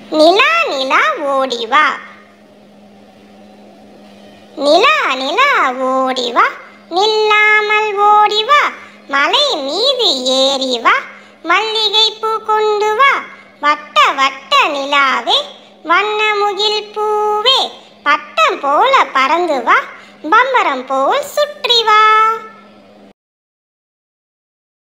நிலா நிலா ஓடிவா. நிலா நிலா ஓடிவா, நில்லாமல் ஓடிவா, மலை மீது ஏறிவா, மல்லிகை பூ கொண்டு வா. வட்ட வட்ட நிலாவே, வண்ண முகில் பூவே, பட்டம் போல பறந்து வா, பம்பரம் போல் சுற்றி வா.